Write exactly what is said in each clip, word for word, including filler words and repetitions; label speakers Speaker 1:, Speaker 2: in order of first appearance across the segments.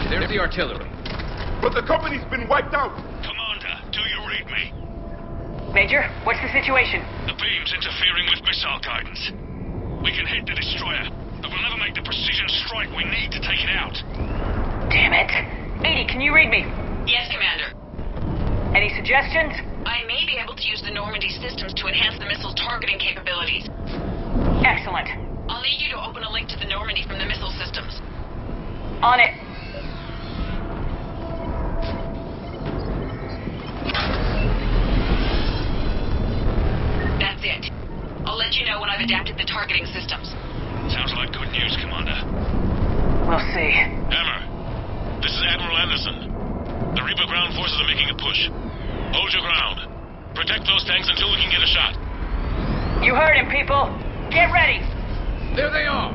Speaker 1: There's the artillery.
Speaker 2: But the company's been wiped out.
Speaker 3: Commander, do you read me?
Speaker 4: Major, what's the situation?
Speaker 3: The beam's interfering with missile guidance. We can hit the destroyer, but we'll never make the precision strike we need to take it out.
Speaker 4: Damn it. Edie, can you read me?
Speaker 5: Yes, Commander.
Speaker 4: Any suggestions?
Speaker 5: I may be able to use the Normandy systems to enhance the missile targeting capabilities.
Speaker 4: Excellent.
Speaker 5: I'll need you to open a link to the Normandy from the missile systems.
Speaker 4: On it.
Speaker 5: That's it. I'll let you know when I've adapted the targeting systems.
Speaker 3: Sounds like good news, Commander.
Speaker 4: We'll see.
Speaker 3: Hammer, this is Admiral Anderson. The Reaper ground forces are making a push. Hold your ground. Protect those tanks until we can get a shot.
Speaker 4: You heard him, people. Get ready.
Speaker 1: There they are.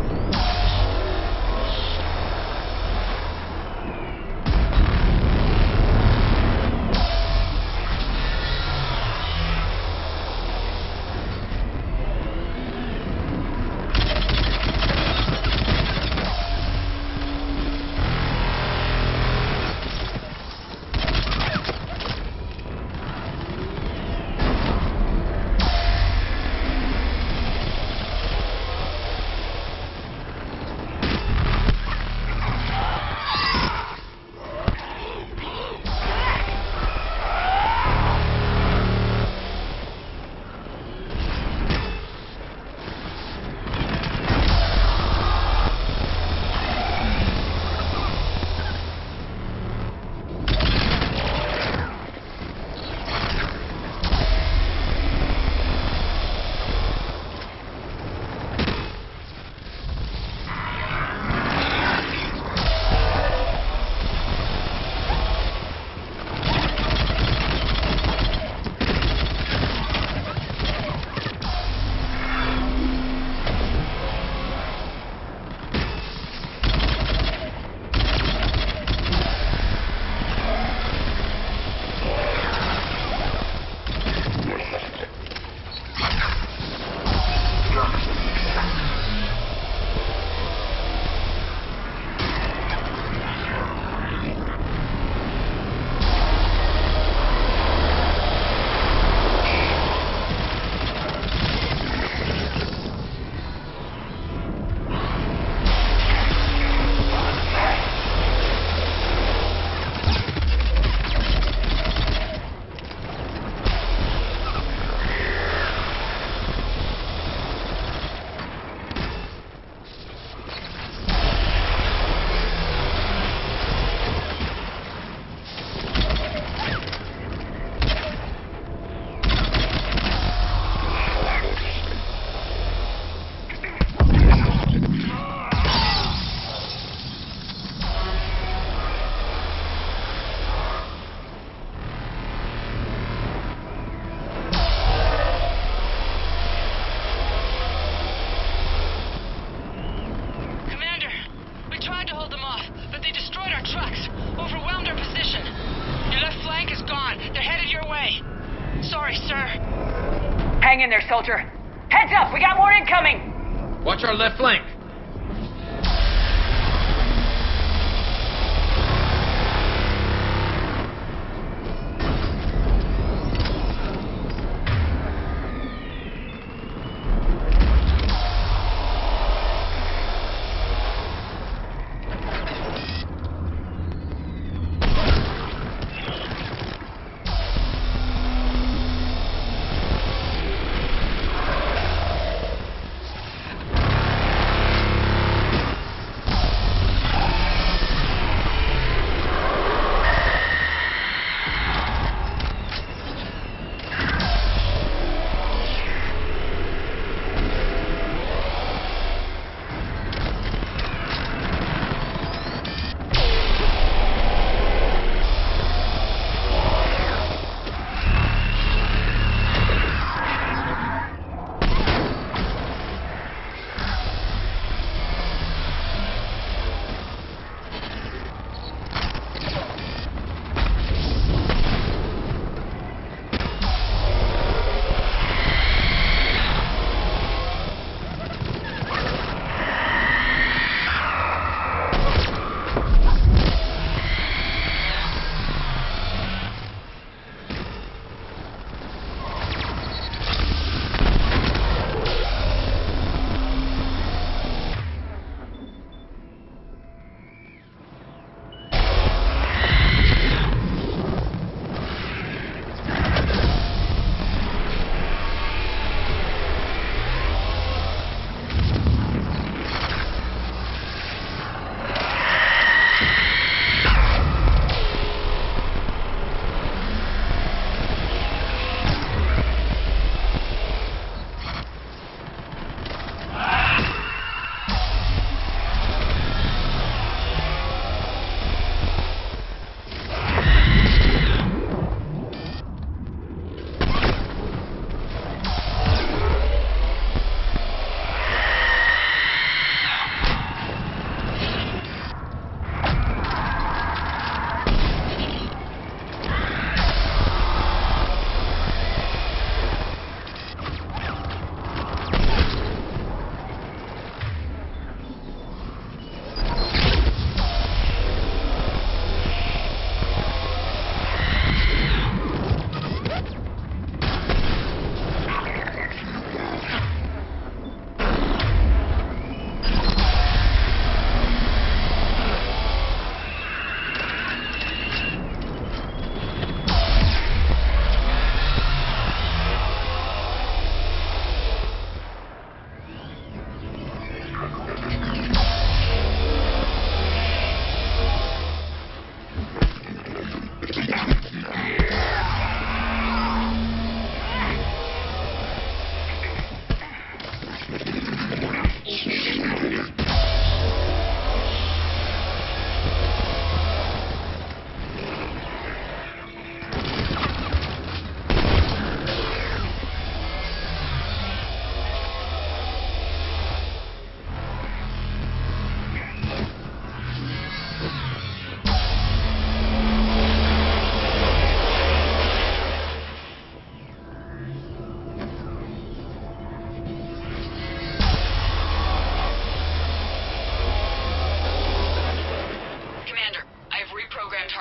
Speaker 4: Hang in there, soldier. Heads up, we got more incoming!
Speaker 1: Watch our left flank.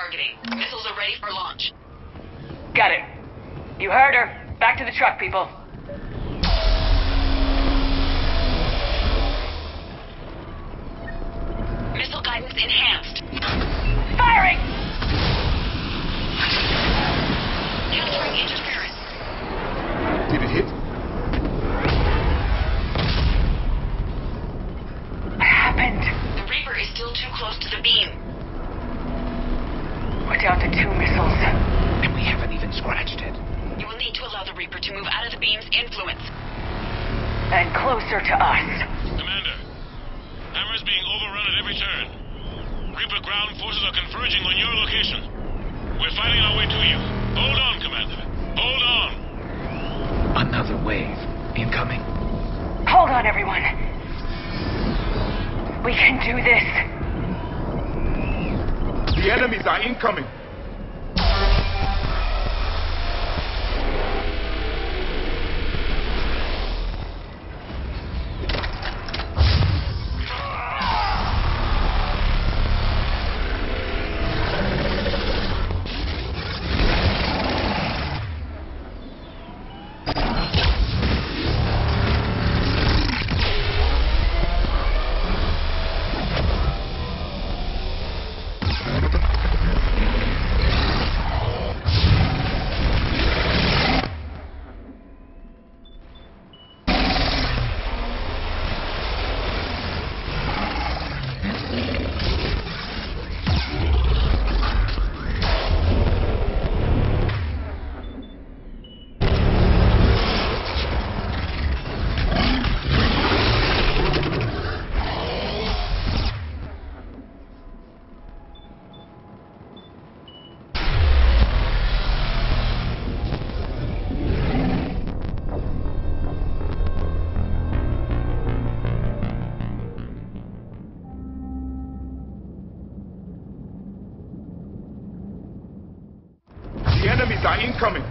Speaker 5: targeting. Missiles are ready for launch.
Speaker 4: Got it. You heard her. Back to the truck, people.
Speaker 5: Missile guidance enhanced.
Speaker 4: Firing!
Speaker 5: Countering interference.
Speaker 2: Did it hit?
Speaker 4: What happened?
Speaker 5: The Reaper is still too close to the beam.
Speaker 4: We're down to two missiles.
Speaker 6: And we haven't even scratched it.
Speaker 5: You will need to allow the Reaper to move out of the beam's influence.
Speaker 4: And closer to us.
Speaker 3: Commander, Hammer's being overrun at every turn. Reaper ground forces are converging on your location. We're fighting our way to you. Hold on, Commander. Hold on.
Speaker 6: Another wave. Incoming.
Speaker 4: Hold on, everyone. We can do this.
Speaker 2: The enemies are incoming. The enemies are incoming.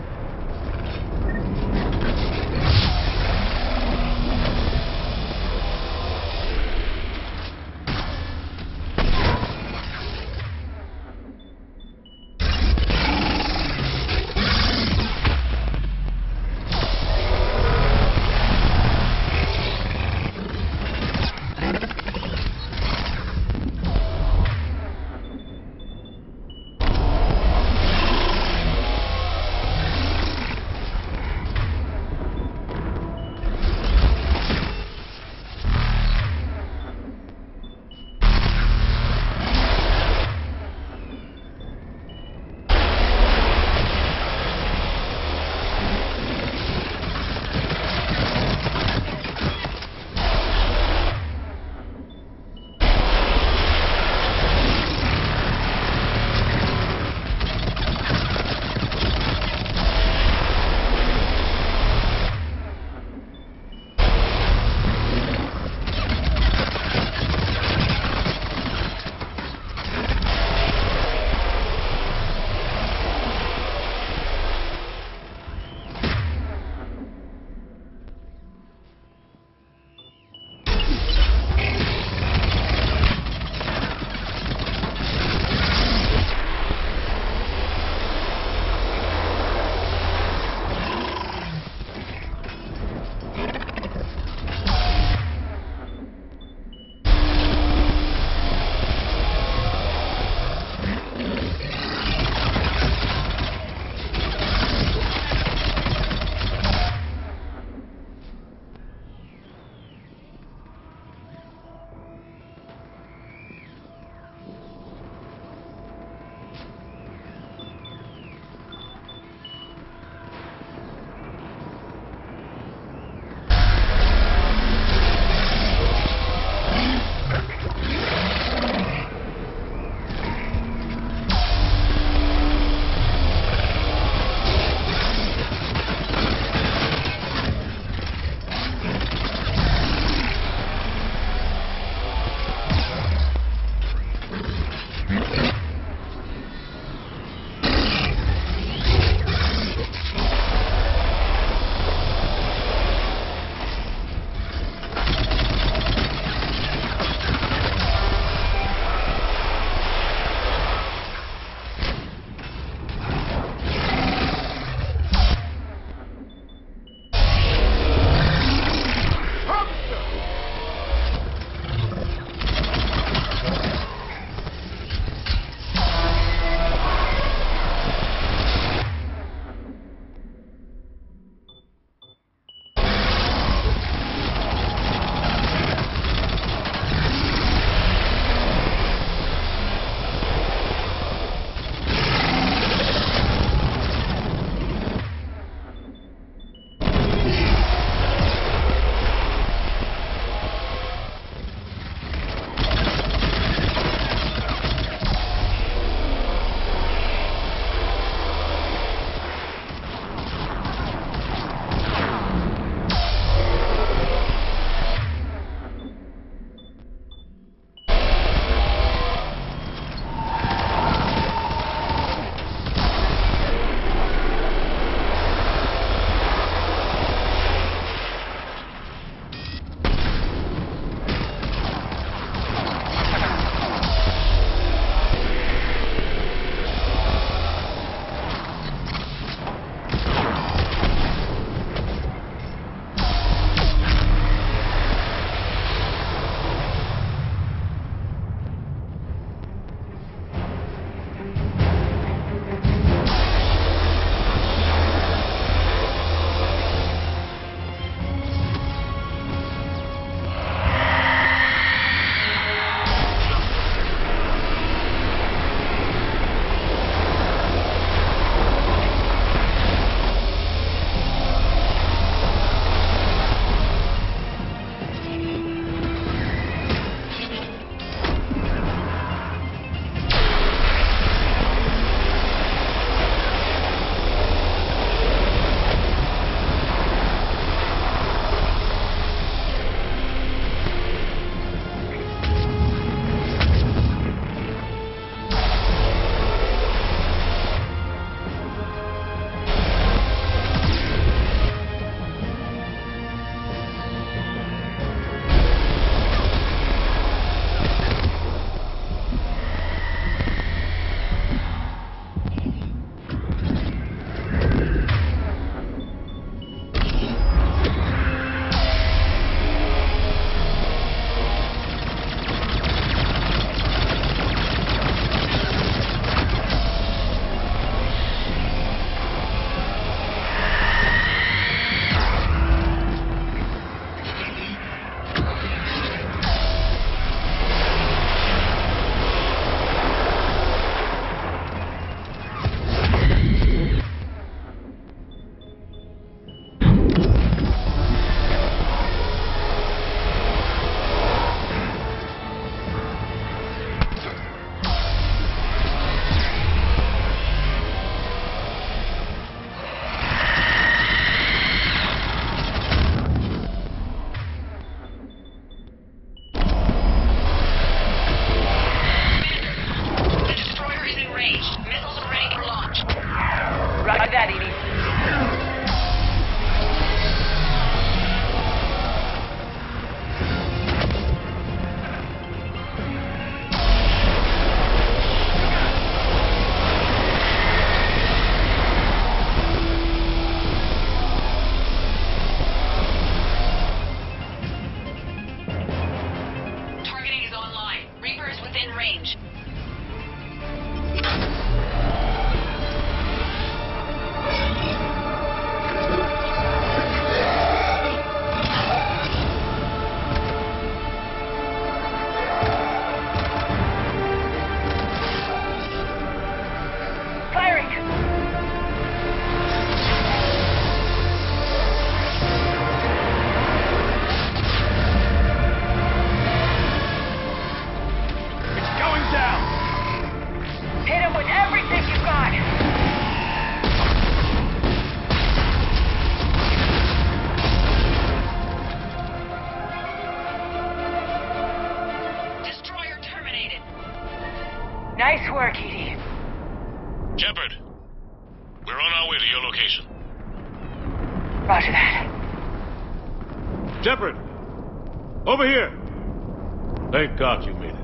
Speaker 3: Shepard, we're on our way to your location.
Speaker 4: Roger that.
Speaker 7: Shepard! Over here! Thank God you made it.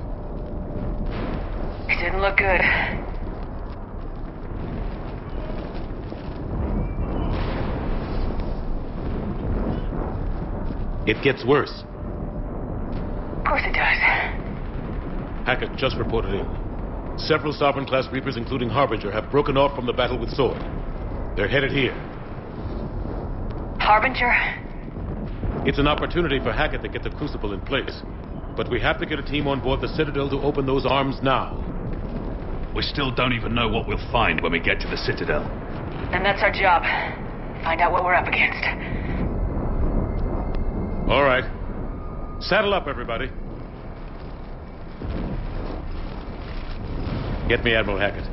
Speaker 4: It didn't look good.
Speaker 7: It gets worse.
Speaker 4: Of course it does.
Speaker 7: Hackett just reported in. Several Sovereign-class Reapers, including Harbinger, have broken off from the battle with Sword. They're headed here.
Speaker 4: Harbinger?
Speaker 7: It's an opportunity for Hackett to get the Crucible in place. But we have to get a team on board the Citadel to open those arms now.
Speaker 8: We still don't even know what we'll find when we get to the Citadel.
Speaker 4: And that's our job. Find out what we're up against.
Speaker 7: All right. Saddle up, everybody. Get me Admiral Hackett.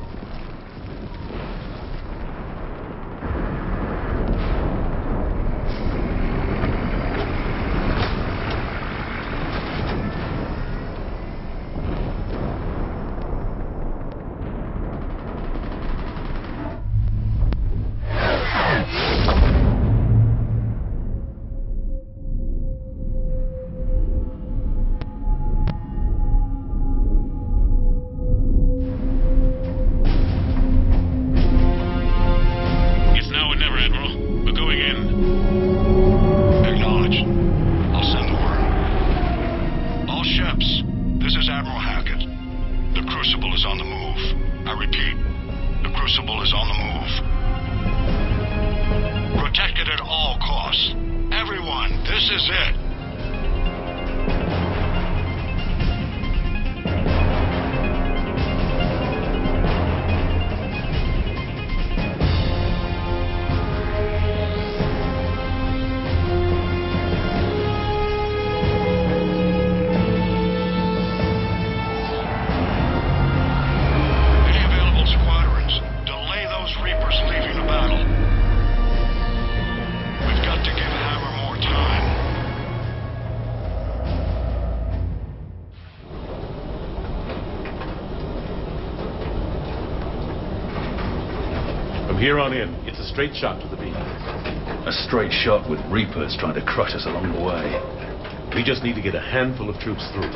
Speaker 7: Here on in, it's a straight shot to the beam.
Speaker 8: A straight shot with Reapers trying to crush us along the way.
Speaker 7: We just need to get a handful of troops through.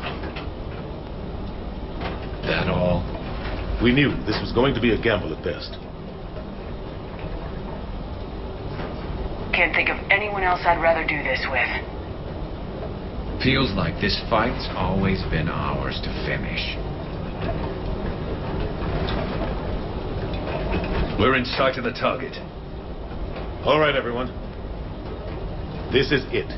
Speaker 6: That all?
Speaker 7: We knew this was going to be a gamble at best.
Speaker 4: Can't think of anyone else I'd rather do this with.
Speaker 6: Feels like this fight's always been ours to finish.
Speaker 8: We're in sight of the target.
Speaker 7: All right, everyone. This is it.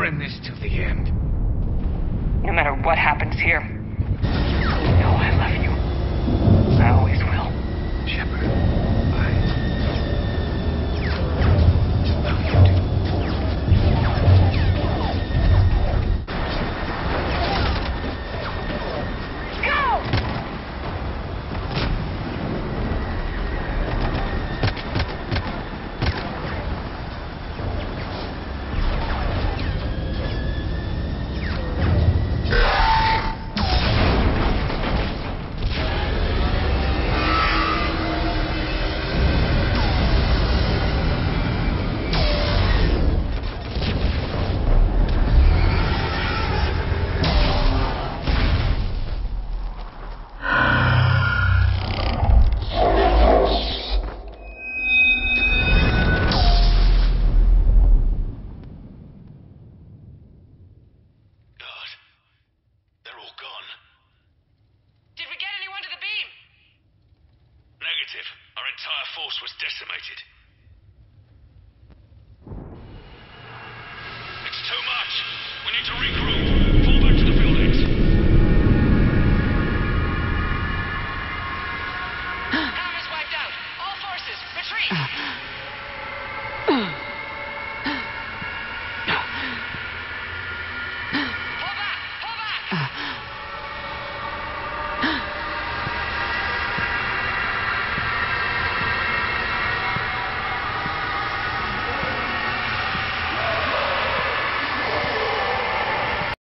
Speaker 6: We're in this till the end.
Speaker 4: No matter what happens here, you know I love you. I always will.
Speaker 6: Shepard, I love you too.
Speaker 3: Our entire force was decimated. It's too much. We need to regroup. Fall back to the buildings.
Speaker 5: Ham is wiped out. All forces, retreat.